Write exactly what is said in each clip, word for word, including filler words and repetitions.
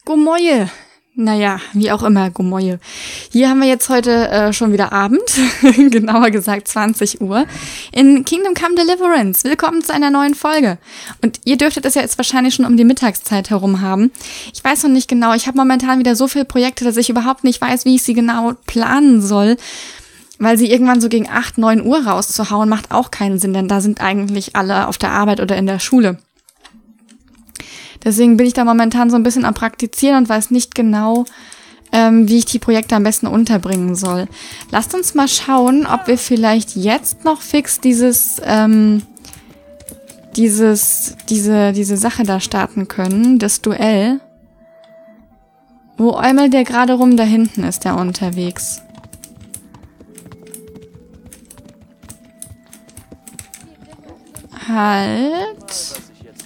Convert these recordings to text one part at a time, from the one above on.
Gomoje. Naja, wie auch immer, Gomoje. Hier haben wir jetzt heute äh, schon wieder Abend, genauer gesagt zwanzig Uhr, in Kingdom Come Deliverance. Willkommen zu einer neuen Folge. Und ihr dürftet es ja jetzt wahrscheinlich schon um die Mittagszeit herum haben. Ich weiß noch nicht genau, ich habe momentan wieder so viele Projekte, dass ich überhaupt nicht weiß, wie ich sie genau planen soll. Weil sie irgendwann so gegen acht, neun Uhr rauszuhauen, macht auch keinen Sinn, denn da sind eigentlich alle auf der Arbeit oder in der Schule. Deswegen bin ich da momentan so ein bisschen am Praktizieren und weiß nicht genau, ähm, wie ich die Projekte am besten unterbringen soll. Lasst uns mal schauen, ob wir vielleicht jetzt noch fix dieses, ähm, dieses, diese, diese Sache da starten können, das Duell. Wo äumelt der gerade rum? Da hinten ist der unterwegs. Halt.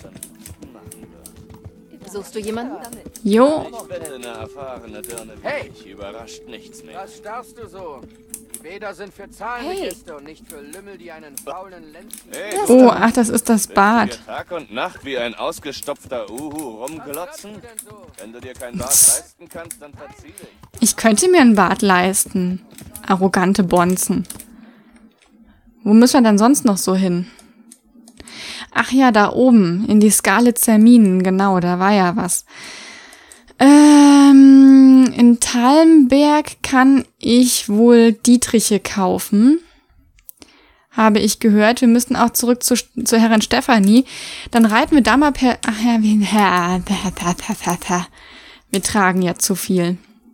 Suchst du jemanden? Jo. Ich bin eine erfahrene Dirne. Hey! Mich überrascht nichts mehr. Was starrst du so? Die Bäder sind für Zahlenregister und nicht für Lümmel, die einen faulen Lenz... Hey, Oh, ach, das ist das willst du Bad. dir Tag und Nacht wie ein ausgestopfter Uhu rumglotzen? Wenn du dir kein Bad leisten kannst, dann verzieh dich. Ich könnte mir ein Bad leisten. Arrogante Bonzen. Wo müssen wir denn sonst noch so hin? Ach ja, da oben, in die Skalitzer Minen, genau, da war ja was. Ähm, in Talmberg kann ich wohl Dietriche kaufen. Habe ich gehört. Wir müssten auch zurück zu, zu Herrin Stefanie. Dann reiten wir da mal per... Ach ja, wir, wir tragen ja zu viel.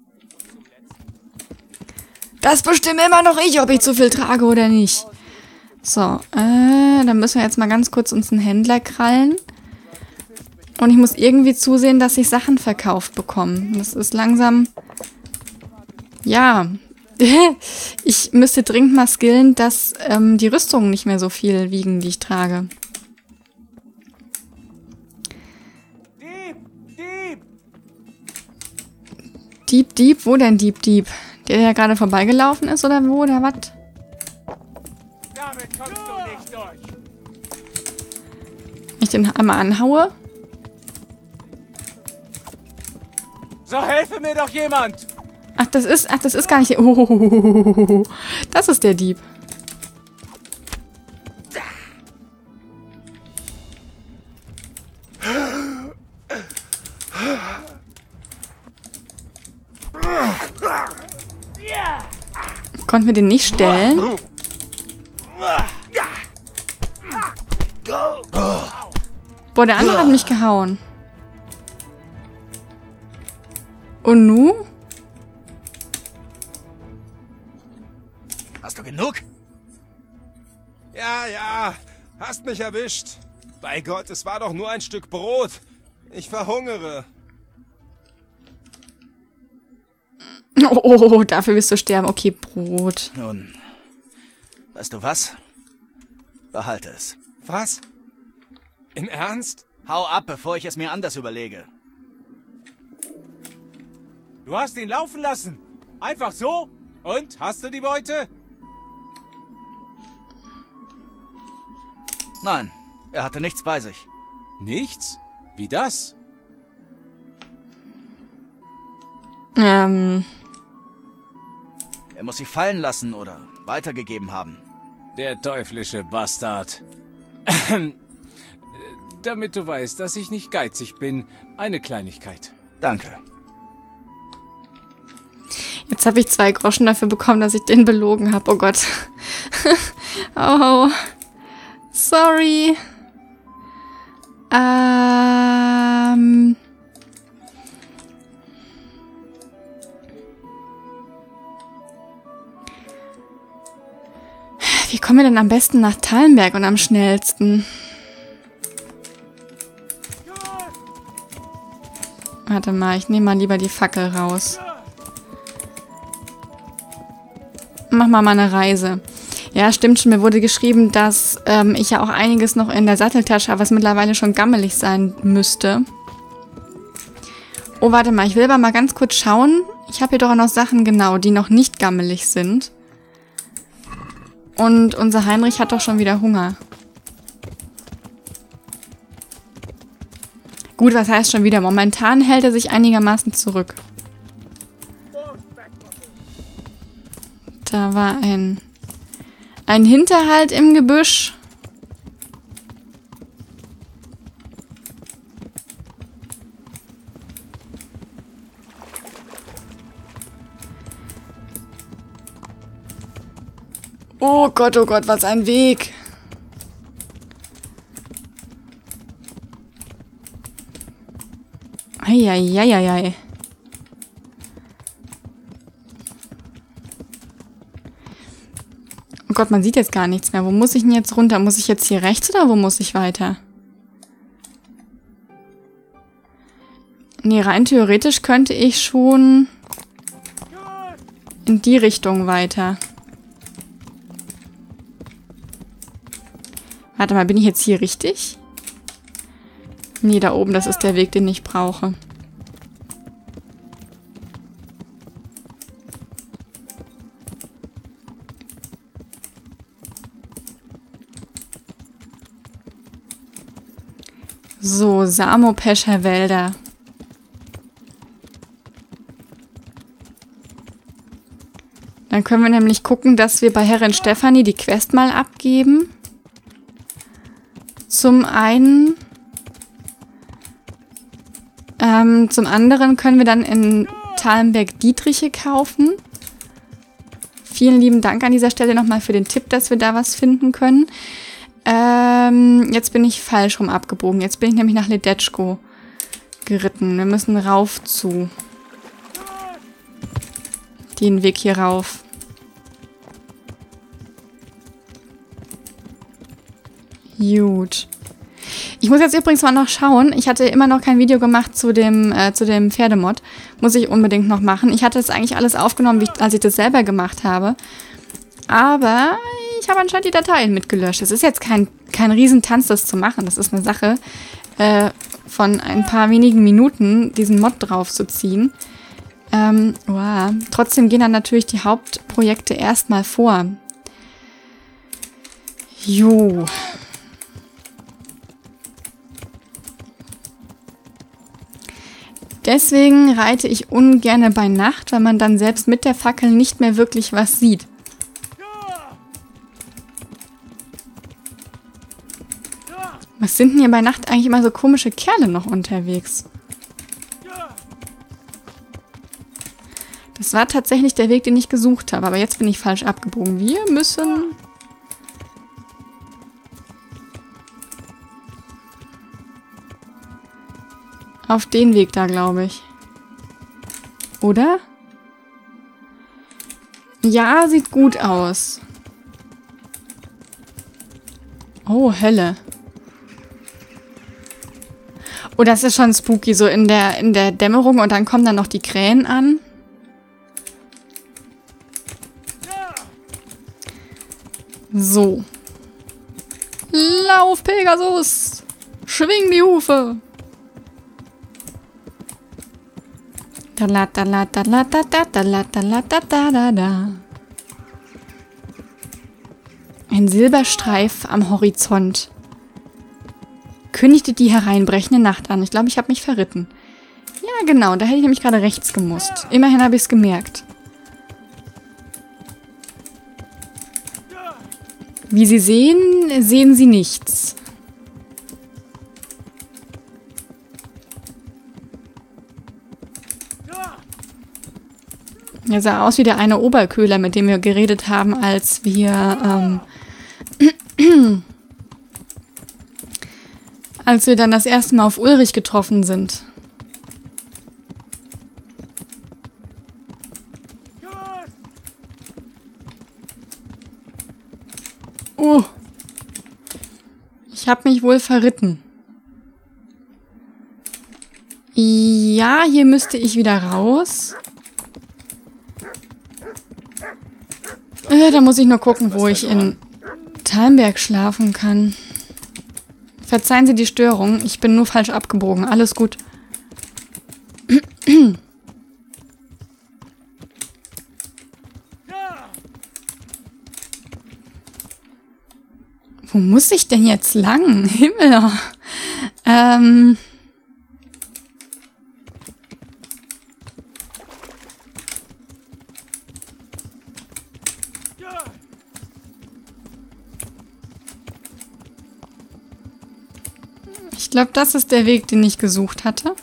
Das bestimme immer noch ich, ob ich zu viel trage oder nicht. So, äh, dann müssen wir jetzt mal ganz kurz uns einen Händler krallen. Und ich muss irgendwie zusehen, dass ich Sachen verkauft bekomme. Das ist langsam... Ja, ich müsste dringend mal skillen, dass ähm, die Rüstungen nicht mehr so viel wiegen, die ich trage. Dieb! Dieb! Dieb, Dieb, wo denn Dieb, Dieb? Der, der gerade vorbeigelaufen ist oder wo, oder was? Damit kommst du nicht durch! Wenn ich den einmal anhaue? So helfe mir doch jemand! Ach, das ist, ach, das ist gar nicht der... Oh, das ist der Dieb. Konnten wir den nicht stellen? Boah, der andere hat mich gehauen. Und nu? Hast du genug? Ja, ja, hast mich erwischt. Bei Gott, es war doch nur ein Stück Brot. Ich verhungere. Oh, oh, oh, dafür wirst du sterben. Okay, Brot. Nun, weißt du was? Behalte es. Was? Im Ernst? Hau ab, bevor ich es mir anders überlege. Du hast ihn laufen lassen! Einfach so? Und, hast du die Beute? Nein, er hatte nichts bei sich. Nichts? Wie das? Ähm, Er muss sie fallen lassen oder weitergegeben haben. Der teuflische Bastard. Damit du weißt, dass ich nicht geizig bin, eine Kleinigkeit. Danke. jetzt habe ich zwei Groschen dafür bekommen, dass ich den belogen habe. Oh Gott. Oh. Sorry. Ähm... Wie kommen wir denn am besten nach Talmberg und am schnellsten? Warte mal, ich nehme mal lieber die Fackel raus. Mach mal mal eine Reise. Ja, stimmt schon, mir wurde geschrieben, dass ähm, ich ja auch einiges noch in der Satteltasche habe, was mittlerweile schon gammelig sein müsste. Oh, warte mal, ich will aber mal ganz kurz schauen. Ich habe hier doch auch noch Sachen, genau, die noch nicht gammelig sind. Und unser Heinrich hat doch schon wieder Hunger. Gut, was heißt schon wieder? Momentan hält er sich einigermaßen zurück. Da war ein, ein Hinterhalt im Gebüsch. Oh Gott, oh Gott, was ein Weg. Eieieiei. Oh Gott, man sieht jetzt gar nichts mehr. Wo muss ich denn jetzt runter? Muss ich jetzt hier rechts oder wo muss ich weiter? Nee, rein theoretisch könnte ich schon in die Richtung weiter. Warte mal, bin ich jetzt hier richtig? Nee, da oben, das ist der Weg, den ich brauche. So, Samopescher Wälder. Dann können wir nämlich gucken, dass wir bei Herrin Stefanie die Quest mal abgeben. Zum einen, ähm, zum anderen können wir dann in Thalenberg Dietriche kaufen. Vielen lieben Dank an dieser Stelle nochmal für den Tipp, dass wir da was finden können. Ähm, jetzt bin ich falsch rum abgebogen. Jetzt bin ich nämlich nach Ledetschko geritten. Wir müssen rauf zu. Den Weg hier rauf. Gut. Ich muss jetzt übrigens mal noch schauen. Ich hatte immer noch kein Video gemacht zu dem, äh, zu dem Pferdemod. Muss ich unbedingt noch machen. Ich hatte das eigentlich alles aufgenommen, wie ich, als ich das selber gemacht habe. Aber ich habe anscheinend die Dateien mitgelöscht. Es ist jetzt kein, kein Riesentanz, das zu machen. Das ist eine Sache äh, von ein paar wenigen Minuten, diesen Mod draufzuziehen. Ähm, wow. Trotzdem gehen dann natürlich die Hauptprojekte erstmal vor. Jo. Deswegen reite ich ungerne bei Nacht, weil man dann selbst mit der Fackel nicht mehr wirklich was sieht. Was sind denn hier bei Nacht eigentlich immer so komische Kerle noch unterwegs? Das war tatsächlich der Weg, den ich gesucht habe, aber jetzt bin ich falsch abgebogen. Wir müssen... auf den Weg da, glaube ich. Oder? Ja, sieht gut aus. Oh, Hölle. Oh, das ist schon spooky, so in der, in der Dämmerung und dann kommen dann noch die Krähen an. So. Lauf, Pegasus! Schwing die Hufe! Da da da da da da da da da da da da. Ein Silberstreif am Horizont kündigte die hereinbrechende Nacht an. Ich glaube, ich habe mich verritten. Ja, genau, da hätte ich nämlich gerade rechts gemusst. Immerhin habe ich es gemerkt. Wie Sie sehen, sehen Sie nichts. Er sah aus wie der eine Oberköhler, mit dem wir geredet haben, als wir, ähm, als wir dann das erste Mal auf Ulrich getroffen sind. Oh. Ich habe mich wohl verritten. Ja, hier müsste ich wieder raus. Äh, da muss ich nur gucken, wo ich in Thalenberg schlafen kann. Verzeihen Sie die Störung. Ich bin nur falsch abgebogen. Alles gut. Wo muss ich denn jetzt lang? Himmel. Ähm... Ich glaube, das ist der Weg, den ich gesucht hatte.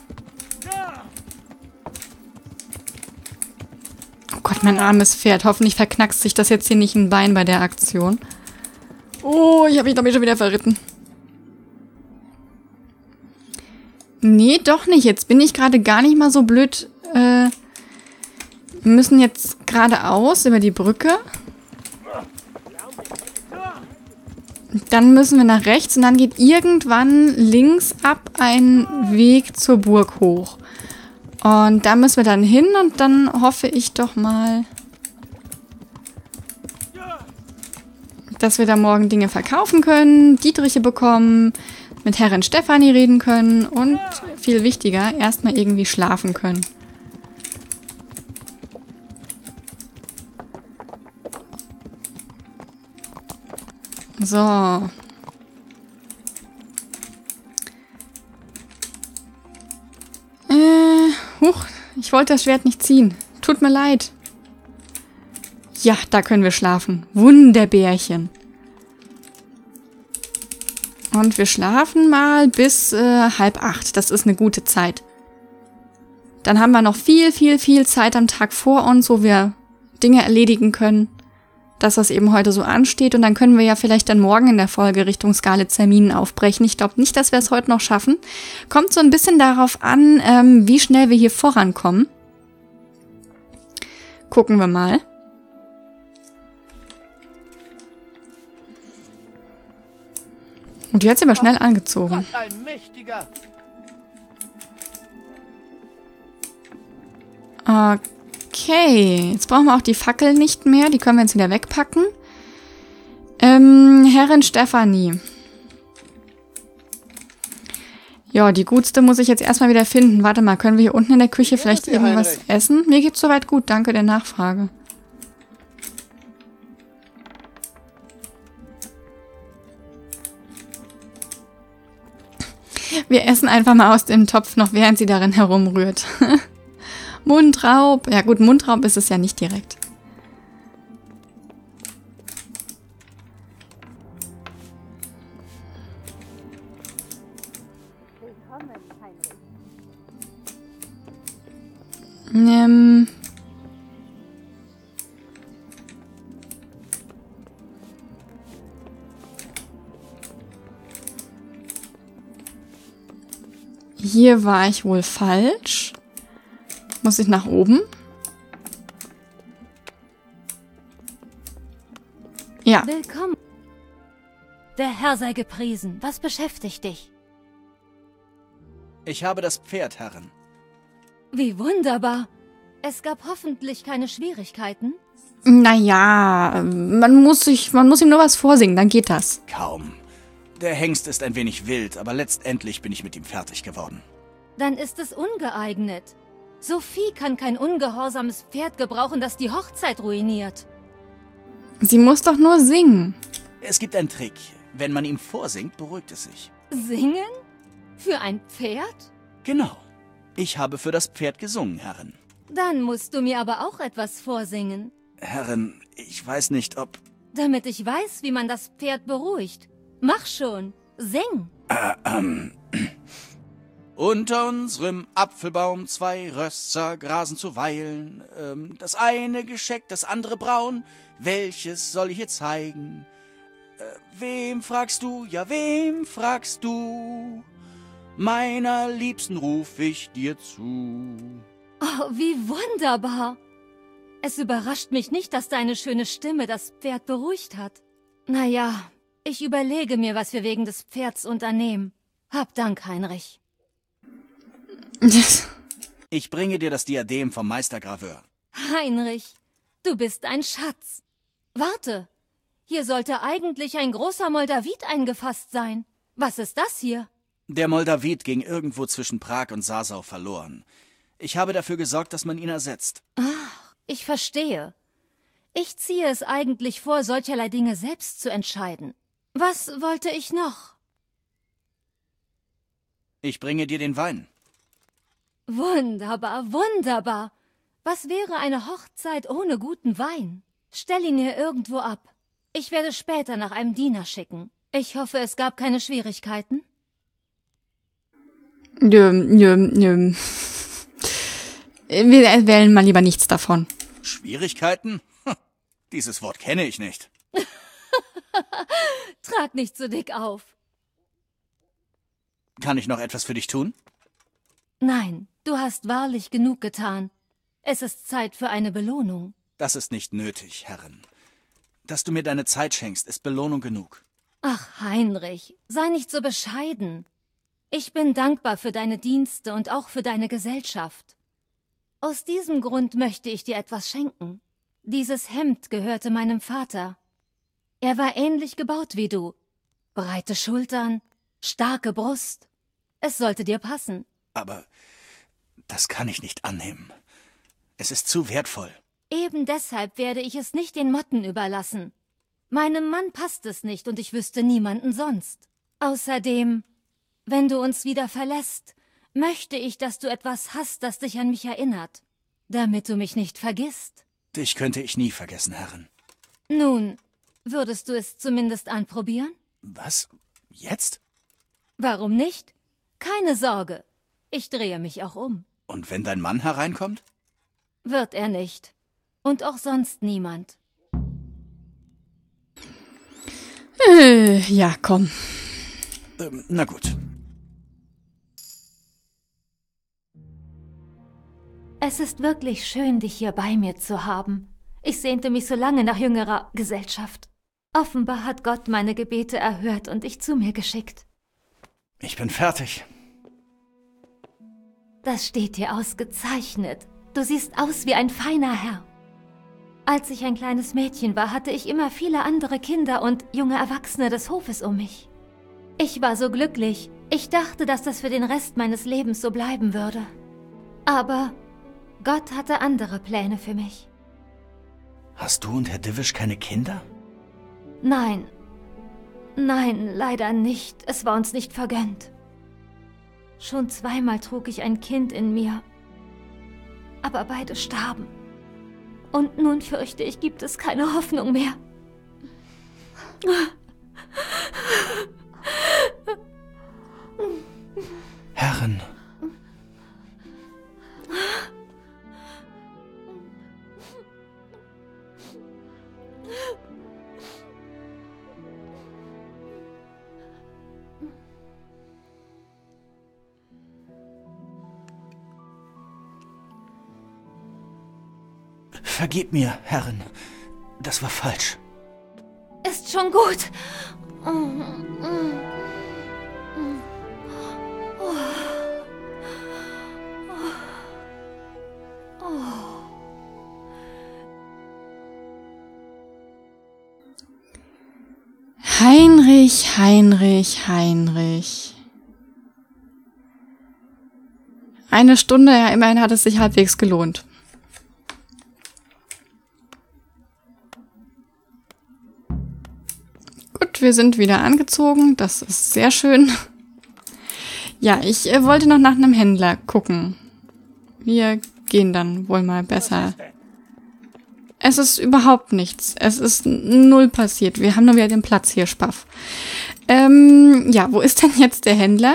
Oh Gott, mein armes Pferd. Hoffentlich verknackst sich das jetzt hier nicht ein Bein bei der Aktion. Oh, ich habe mich, glaube ich, schon wieder verritten. Nee, doch nicht. Jetzt bin ich gerade gar nicht mal so blöd. Äh, wir müssen jetzt geradeaus über die Brücke. Dann müssen wir nach rechts und dann geht irgendwann links ab ein Weg zur Burg hoch. Und da müssen wir dann hin und dann hoffe ich doch mal, dass wir da morgen Dinge verkaufen können, Dietriche bekommen, mit Herrin Stefanie reden können und, viel wichtiger, erstmal irgendwie schlafen können. So. Äh, huch, ich wollte das Schwert nicht ziehen. Tut mir leid. Ja, da können wir schlafen. Wunderbärchen. Und wir schlafen mal bis äh, halb acht. Das ist eine gute Zeit. Dann haben wir noch viel, viel, viel Zeit am Tag vor uns, wo wir Dinge erledigen können, dass das eben heute so ansteht. Und dann können wir ja vielleicht dann morgen in der Folge Richtung Skalitzer Minen aufbrechen. Ich glaube nicht, dass wir es heute noch schaffen. Kommt so ein bisschen darauf an, ähm, wie schnell wir hier vorankommen. Gucken wir mal. Und die hat sie aber schnell angezogen. Ein mächtiger. Okay, jetzt brauchen wir auch die Fackel nicht mehr. Die können wir jetzt wieder wegpacken. Ähm, Herrin Stefanie. Ja, die Gutste muss ich jetzt erstmal wieder finden. Warte mal, können wir hier unten in der Küche vielleicht irgendwas essen? Mir geht's soweit gut, danke der Nachfrage. Wir essen einfach mal aus dem Topf noch, während sie darin herumrührt. Mundraub. Ja gut, Mundraub ist es ja nicht direkt. Ähm... Hier war ich wohl falsch. Muss ich nach oben? Ja. Willkommen. Der Herr sei gepriesen. Was beschäftigt dich? Ich habe das Pferd, Herrin. Wie wunderbar. Es gab hoffentlich keine Schwierigkeiten. Naja, man muss sich, man muss ihm nur was vorsingen, dann geht das. Kaum. Der Hengst ist ein wenig wild, aber letztendlich bin ich mit ihm fertig geworden. Dann ist es ungeeignet. Sophie kann kein ungehorsames Pferd gebrauchen, das die Hochzeit ruiniert. Sie muss doch nur singen. Es gibt einen Trick. Wenn man ihm vorsingt, beruhigt es sich. Singen? Für ein Pferd? Genau. Ich habe für das Pferd gesungen, Herrin. Dann musst du mir aber auch etwas vorsingen. Herrin, ich weiß nicht, ob... Damit ich weiß, wie man das Pferd beruhigt. Mach schon. Sing. Äh, ähm... Unter unserem Apfelbaum zwei Rösser grasen zuweilen. Ähm, das eine gescheckt, das andere braun. Welches soll ich hier zeigen? Äh, wem fragst du, ja wem fragst du? Meiner Liebsten ruf ich dir zu. Oh, wie wunderbar. Es überrascht mich nicht, dass deine schöne Stimme das Pferd beruhigt hat. Naja, ich überlege mir, was wir wegen des Pferds unternehmen. Hab Dank, Heinrich. Ich bringe dir das Diadem vom Meistergraveur. Heinrich, du bist ein Schatz. Warte, hier sollte eigentlich ein großer Moldavit eingefasst sein. Was ist das hier? Der Moldavit ging irgendwo zwischen Prag und Sasau verloren. Ich habe dafür gesorgt, dass man ihn ersetzt. Ach, ich verstehe. Ich ziehe es eigentlich vor, solcherlei Dinge selbst zu entscheiden. Was wollte ich noch? Ich bringe dir den Wein. Wunderbar, wunderbar. Was wäre eine Hochzeit ohne guten Wein? Stell ihn hier irgendwo ab. Ich werde später nach einem Diener schicken. Ich hoffe, es gab keine Schwierigkeiten. Nö, nö, nö. Wir wählen mal lieber nichts davon. Schwierigkeiten? Hm, dieses Wort kenne ich nicht. Trag nicht so dick auf. Kann ich noch etwas für dich tun? Nein, du hast wahrlich genug getan. Es ist Zeit für eine Belohnung. Das ist nicht nötig, Herrin. Dass du mir deine Zeit schenkst, ist Belohnung genug. Ach, Heinrich, sei nicht so bescheiden. Ich bin dankbar für deine Dienste und auch für deine Gesellschaft. Aus diesem Grund möchte ich dir etwas schenken. Dieses Hemd gehörte meinem Vater. Er war ähnlich gebaut wie du. Breite Schultern, starke Brust. Es sollte dir passen. Aber das kann ich nicht annehmen. Es ist zu wertvoll. Eben deshalb werde ich es nicht den Motten überlassen. Meinem Mann passt es nicht und ich wüsste niemanden sonst. Außerdem, wenn du uns wieder verlässt, möchte ich, dass du etwas hast, das dich an mich erinnert, damit du mich nicht vergisst. Dich könnte ich nie vergessen, Herrin. Nun, würdest du es zumindest anprobieren? Was? Jetzt? Warum nicht? Keine Sorge. Ich drehe mich auch um. Und wenn dein Mann hereinkommt? Wird er nicht. Und auch sonst niemand. Äh, ja, komm. Ähm, na gut. Es ist wirklich schön, dich hier bei mir zu haben. Ich sehnte mich so lange nach jüngerer Gesellschaft. Offenbar hat Gott meine Gebete erhört und dich zu mir geschickt. Ich bin fertig. Das steht dir ausgezeichnet. Du siehst aus wie ein feiner Herr. Als ich ein kleines Mädchen war, hatte ich immer viele andere Kinder und junge Erwachsene des Hofes um mich. Ich war so glücklich. Ich dachte, dass das für den Rest meines Lebens so bleiben würde. Aber Gott hatte andere Pläne für mich. Hast du und Herr Divish keine Kinder? Nein. Nein, leider nicht. Es war uns nicht vergönnt. Schon zweimal trug ich ein Kind in mir. Aber beide starben. Und nun fürchte ich, gibt es keine Hoffnung mehr. Herrin. Vergib mir, Herrin. Das war falsch. Ist schon gut. Heinrich, Heinrich, Heinrich. Eine Stunde, ja, immerhin hat es sich halbwegs gelohnt. Gut, wir sind wieder angezogen. Das ist sehr schön. Ja, ich äh, wollte noch nach einem Händler gucken. Wir gehen dann wohl mal besser. Es ist überhaupt nichts. Es ist null passiert. Wir haben nur wieder den Platz hier, Spaff. Ähm, ja, wo ist denn jetzt der Händler?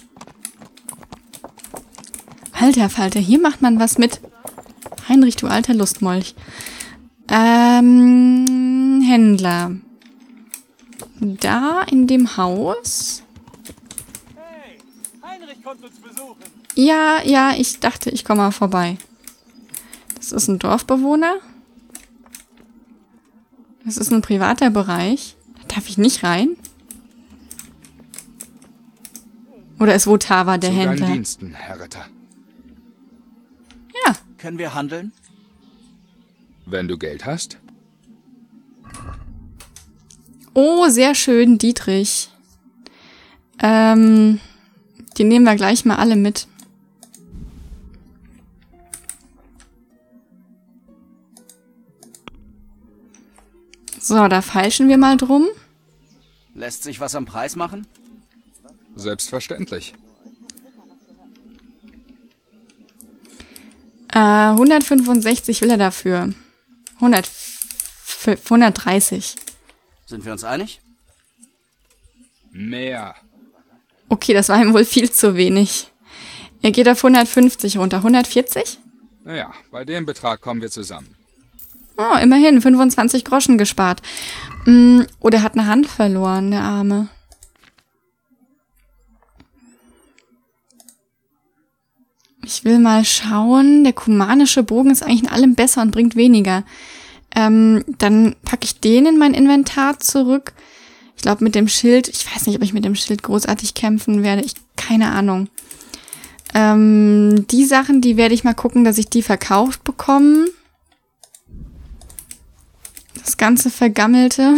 Alter Falter, hier macht man was mit. Heinrich, du alter Lustmolch. Ähm, Händler. Da in dem Haus. Hey, Heinrich kommt uns besuchen. Ja, ja, ich dachte, ich komme mal vorbei. Das ist ein Dorfbewohner. Das ist ein privater Bereich. Da darf ich nicht rein? Oder ist Votava der Zu Händler? deinen Diensten, Herr Ritter. Ja. Können wir handeln? Wenn du Geld hast. Oh, sehr schön, Dietrich. Ähm, die nehmen wir gleich mal alle mit. So, da feilschen wir mal drum. Lässt sich was am Preis machen? Selbstverständlich. Äh, hundertfünfundsechzig will er dafür. hundert, hundertdreißig. Sind wir uns einig? Mehr. Okay, das war ihm wohl viel zu wenig. Ihr geht auf hundertfünfzig runter. hundertvierzig? Naja, bei dem Betrag kommen wir zusammen. Oh, immerhin, fünfundzwanzig Groschen gespart. Mm, oh, der hat eine Hand verloren, der Arme. Ich will mal schauen. Der kumanische Bogen ist eigentlich in allem besser und bringt weniger. Ähm, dann packe ich den in mein Inventar zurück. Ich glaube mit dem Schild, ich weiß nicht, ob ich mit dem Schild großartig kämpfen werde. Ich, keine Ahnung. Ähm, die Sachen, die werde ich mal gucken, dass ich die verkauft bekomme. Das ganze Vergammelte.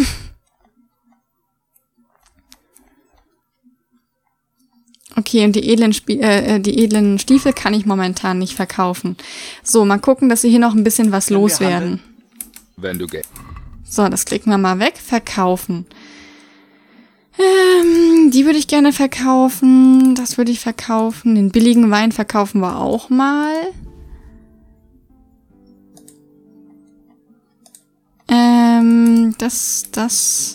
Okay, und die edlen, Spie äh, die edlen Stiefel kann ich momentan nicht verkaufen. So, mal gucken, dass wir hier noch ein bisschen was loswerden. Wenn du gehst. So, das klicken wir mal weg. Verkaufen. Ähm, die würde ich gerne verkaufen. Das würde ich verkaufen. Den billigen Wein verkaufen wir auch mal. Ähm, das, das...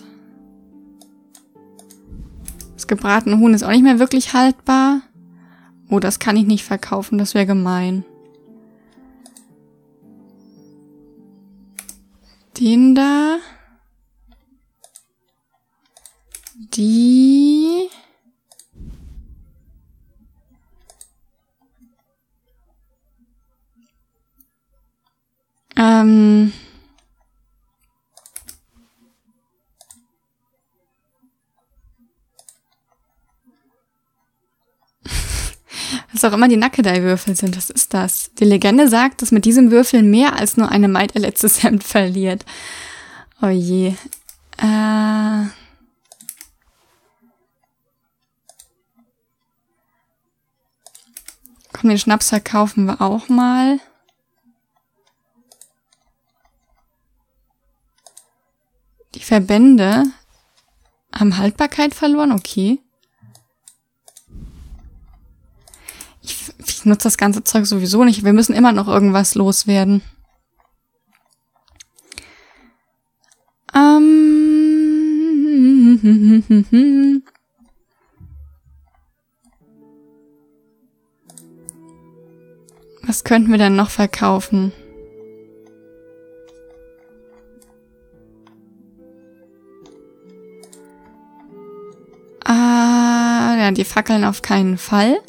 Das gebratene Huhn ist auch nicht mehr wirklich haltbar. Oh, das kann ich nicht verkaufen. Das wäre gemein. Den da. Die. Ähm. Was auch immer die Nackedei-Würfel sind, was ist das? Die Legende sagt, dass mit diesem Würfel mehr als nur eine Maid ihr letztes Hemd verliert. Oh je. Äh... Komm, den Schnaps verkaufen wir auch mal. Die Verbände haben Haltbarkeit verloren, okay. Ich, ich nutze das ganze Zeug sowieso nicht. Wir müssen immer noch irgendwas loswerden. Ähm... Was könnten wir denn noch verkaufen? Ah, ja, die Fackeln auf keinen Fall.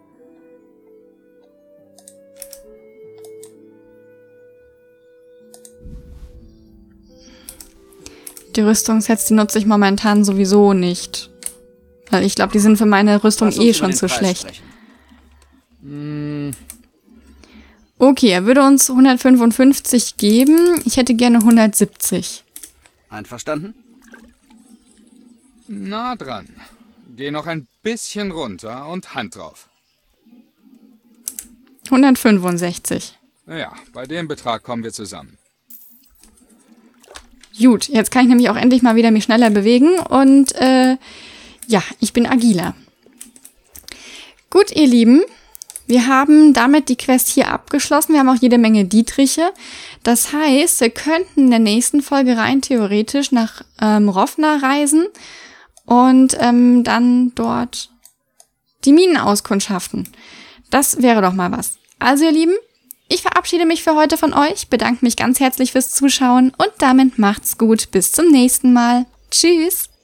Die Rüstungssets, die nutze ich momentan sowieso nicht. Weil ich glaube, die sind für meine Rüstung eh schon zu schlecht. Hm. Okay, er würde uns hundertfünfundfünfzig geben. Ich hätte gerne hundertsiebzig. Einverstanden? Na dran. Geh noch ein bisschen runter und Hand drauf. hundertfünfundsechzig. Naja, bei dem Betrag kommen wir zusammen. Gut, jetzt kann ich nämlich auch endlich mal wieder mich schneller bewegen und äh, ja, ich bin agiler. Gut, ihr Lieben, wir haben damit die Quest hier abgeschlossen. Wir haben auch jede Menge Dietriche. Das heißt, wir könnten in der nächsten Folge rein theoretisch nach ähm, Rofna reisen und ähm, dann dort die Minen auskundschaften. Das wäre doch mal was. Also ihr Lieben, ich verabschiede mich für heute von euch, bedanke mich ganz herzlich fürs Zuschauen und damit macht's gut. Bis zum nächsten Mal. Tschüss!